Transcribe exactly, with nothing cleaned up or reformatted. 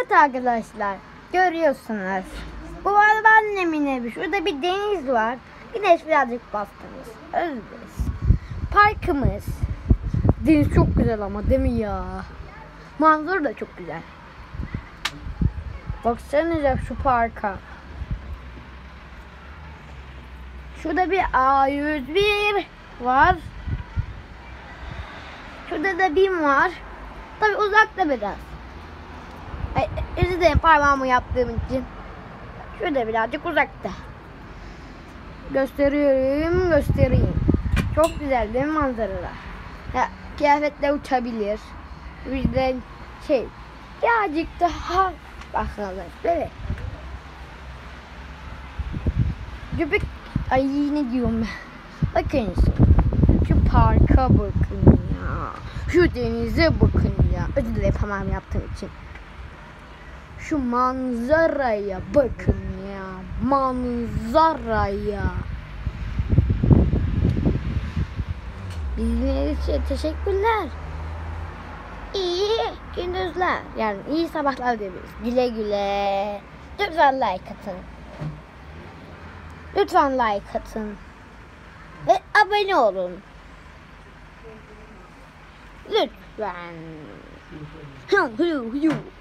Evet arkadaşlar, görüyorsunuz. Bu arada annemin evi. Şurada bir deniz var. Güneş birazcık bastınız. Özür dileriz. Parkımız. Deniz çok güzel ama değil mi ya? Manzara da çok güzel. Baksanıza şu parka. Şurada bir A yüz bir var. Şurada da BİM var. Tabii uzakta biraz. Ay, özür dilerim parmağımı yaptığım için. Şurada birazcık uzakta. Gösteriyorum, göstereyim. Çok güzel değil mi manzaralar? Ya, kıyafetler uçabilir. O yüzden şey, birazcık daha bakalım. Evet. Göbek, ay ne diyorum ben. Bakın şu parka bakın ya. Şu denize bakın ya. Özür dilerim parmağımı yaptığım için. Şu manzaraya bakın ya. Manzaraya. Bildiğiniz için teşekkürler. İyi gündüzler. Yani iyi sabahlar diyebiliriz. Güle güle. Lütfen like atın. Lütfen like atın. Ve abone olun. Lütfen.